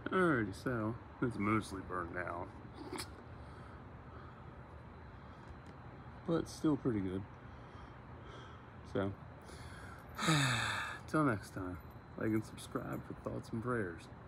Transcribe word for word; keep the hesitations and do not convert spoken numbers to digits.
Alrighty, so it's mostly burned out, but still pretty good. So, till next time, like and subscribe for thoughts and prayers.